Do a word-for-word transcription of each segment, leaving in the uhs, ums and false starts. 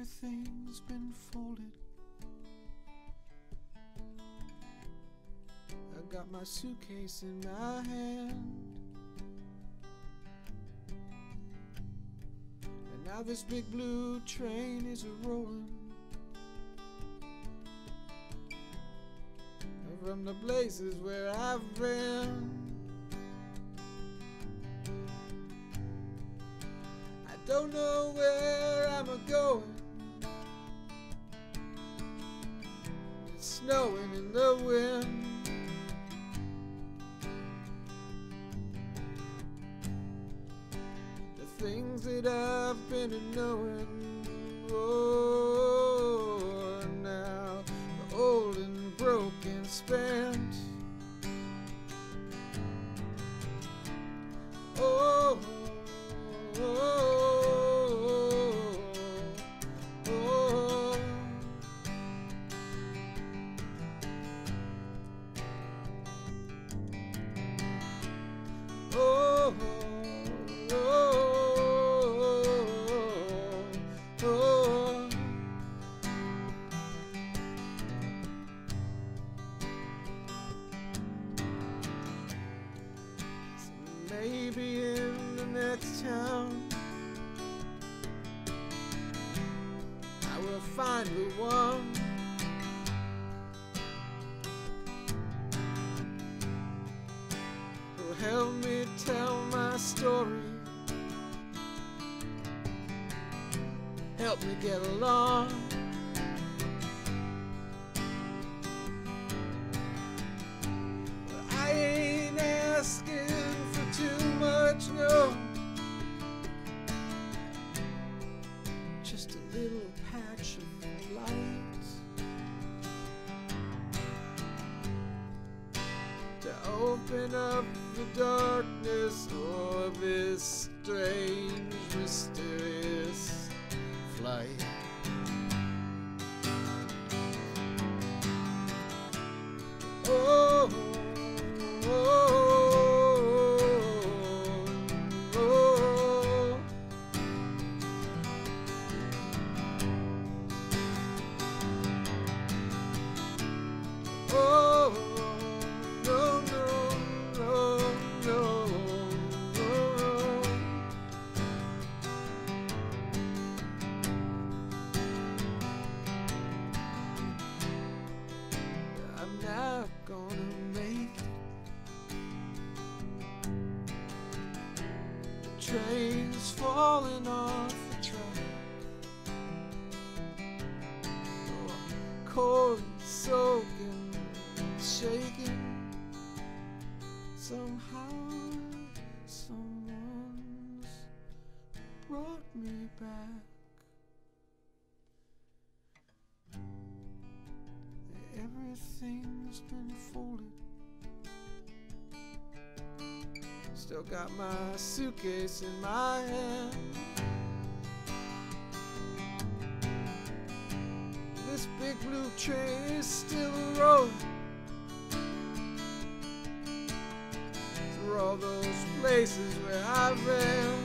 everything's been folded. I got my suitcase in my hand, and now this big blue train is a-rollin' from the places where I've been. I don't know where I'm a-goin'. It's snowing in the wind. The things that I've been a-knowin', oh, now the old and broken spent. Oh, oh, oh, oh. Oh, oh, oh. So maybe in the next town I will find the one who'll help me tell my story, help me get along. But I ain't asking for too much, no, just a little patch of light to open up the darkness of this strange, mysterious flight. Oh, oh, oh, oh. Oh, no, no, no, no, no. I'm not gonna make it. The train's falling off the track. Oh, I'm cold and soaking, shaking. Somehow someone's brought me back. Everything's been folded. Still got my suitcase in my hand. This big blue train is still rolling through all those places where I've been.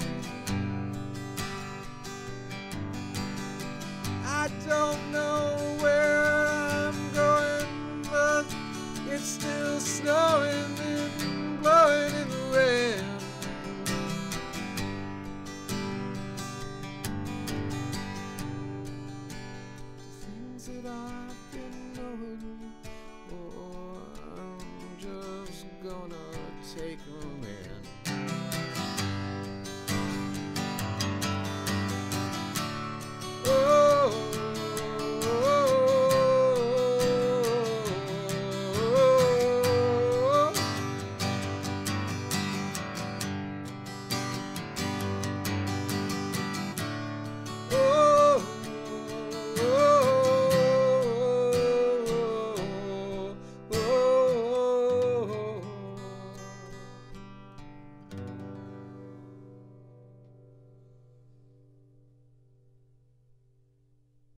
I don't know where I'm going, but it's still snowing and blowing in the wind. The things that I've been knowing, oh, I'm just gonna take them